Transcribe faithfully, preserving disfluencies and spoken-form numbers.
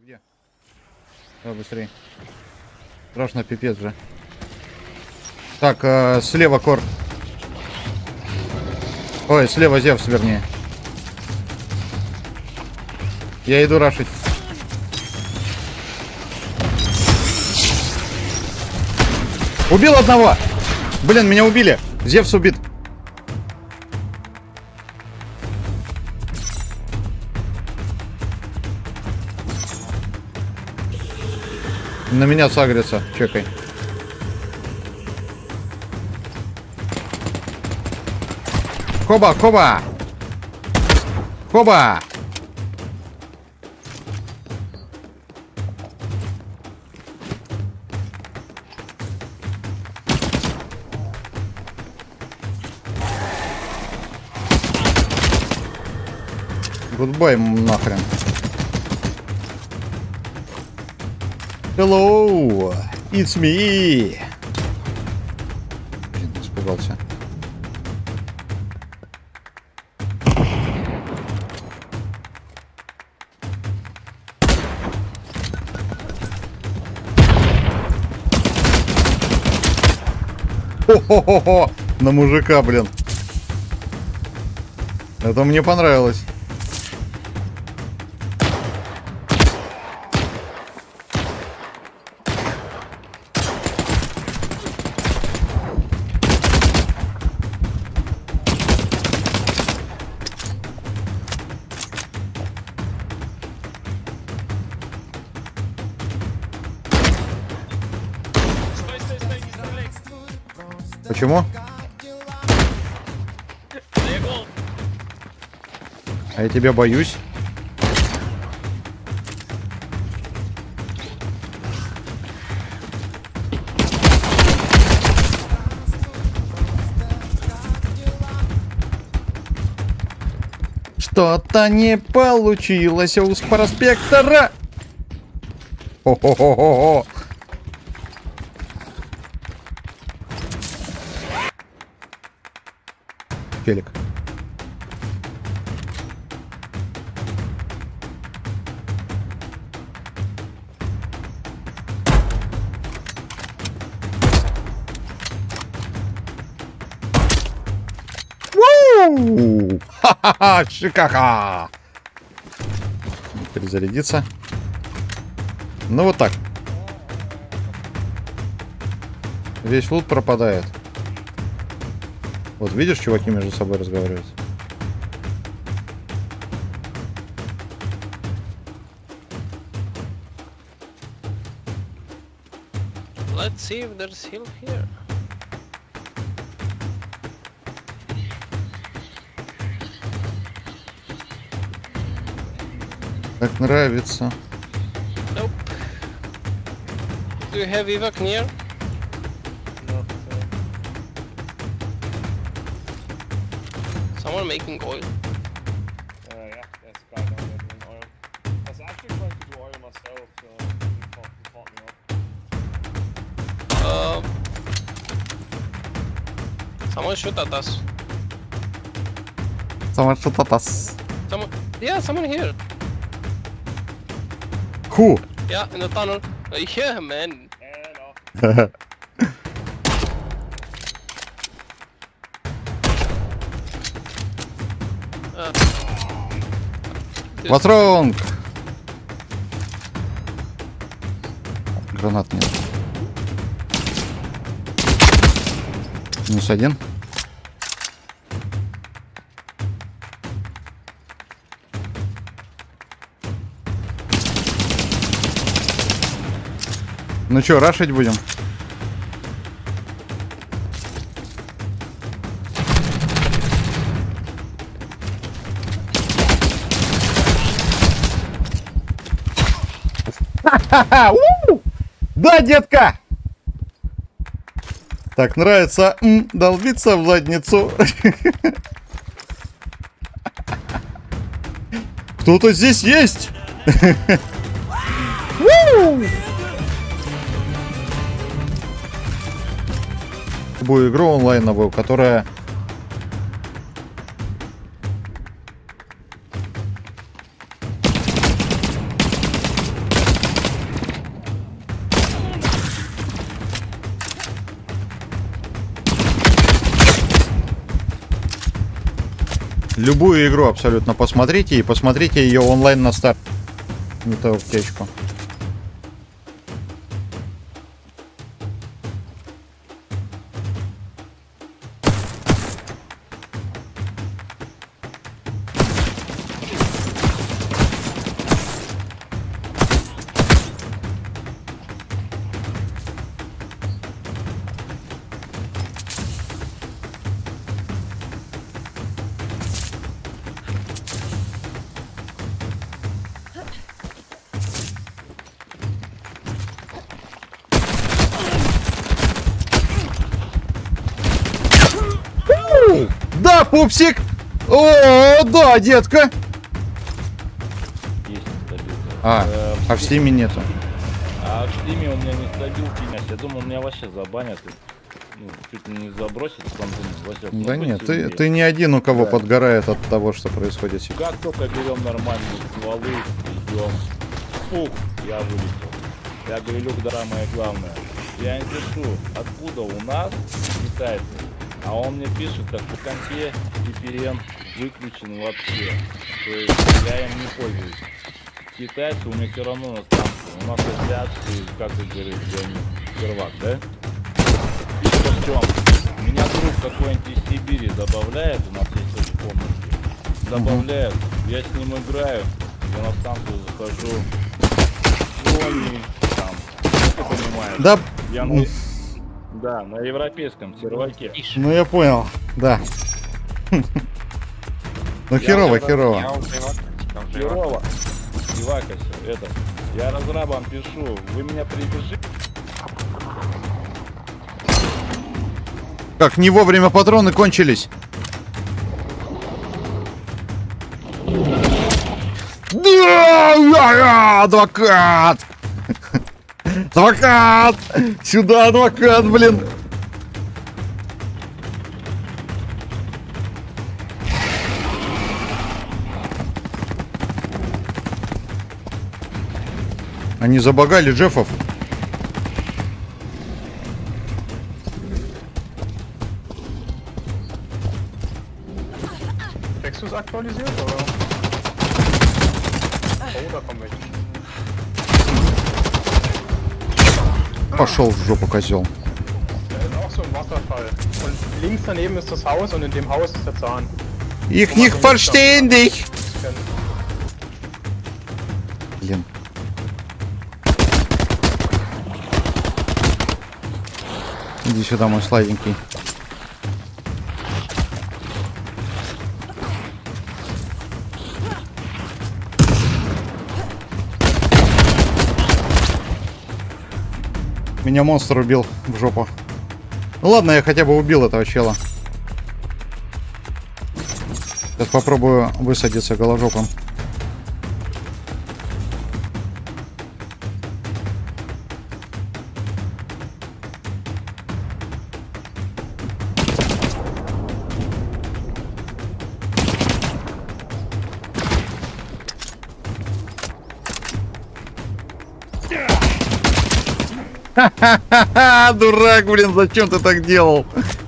Где? Давай быстрее. Страшно, пипец же. Так, э, слева Кор. Ой, слева Зевс, вернее. Я иду рашить. Убил одного! Блин, меня убили! Зевс убит! На меня сагрится, чекай. Хоба, хоба! Хоба! Гудбай нахрен. Hello, it's me. Блин, испугался. Хо-хо-хо-хо! На мужика, блин. Это мне понравилось. Почему? А я тебя боюсь. Что-то не получилось у проспектора. Хо-хо-хо-хо-хо. Челик. Вуу! Ха-ха-ха! Шикаха! Перезарядиться. Ну вот так. Весь лут пропадает. Вот видишь, чуваки между собой разговаривают. Let's see if there's heal here. Так нравится. Nope. Do you have evac near? Someone making oil. Uh, yeah, there's a guy down there doing oil. I was actually trying to do oil myself, so he fought, he fought me off. Um. Someone shoot at us. Someone shoot at us. Someone. Yeah, someone here. Who? Yeah, in the tunnel. Uh, yeah, man. Yeah, no. Uh, What's wrong? Гранат нет. Минус один. Ну чё, рашить будем? Ха-ха-ха! Да, детка! Так нравится м, долбиться в задницу. Кто-то здесь есть! Любую игру онлайновую, которая Любую игру абсолютно посмотрите и посмотрите ее онлайн на старт. Не ту аптечку. Да, пупсик! О, да, детка! Есть стабилка. А, Э, а в стиме нету. А в стиме у меня не стабилки нет. Я думал, меня вообще забанят. И, ну, чуть ли не забросят, потом думаю, Васек, ну, Да будь нет, ты, сильнее. ты не один, у кого Да. подгорает от того, что происходит сейчас. Как только берем нормальные стволы, идем. Фух, я вылетел. Я говорю, Люк, дорогая моя главная. Я не пишу, откуда у нас китайцы. А он мне пишет, как по компе ви пи эн выключен вообще. То есть я им не пользуюсь. Китайцы у меня все равно на станции. У нас азиатские, как их говорит, первак, да? И в чем? Меня друг какой-нибудь из Сибири добавляет, у нас есть тоже комнатки. Добавляет, я с ним играю, я на станцию захожу. Sony, там, ты понимаешь. Да, Я на... Да, на европейском серваке. ну я понял, да. Ну херово, херово. Херово. Ивакась, это. Я разрабам пишу, вы меня прибежите. Как не вовремя патроны кончились. Да, адвокат! Адвокат! Сюда, адвокат, блин! Они забагали Джеффов. Nexus aktualisiert, oder? Oh, da kommen welche. Пошел в жопу, козел. Da ist auch so ein Wasserfall. Und links daneben ist das Haus und in dem Haus ist der Zahn. Их не verstehen dich! Блин. Иди сюда, мой сладенький. Меня монстр убил в жопу. Ну ладно, я хотя бы убил этого чела. Сейчас попробую высадиться голожопом. Ха-ха-ха, дурак, блин, зачем ты так делал?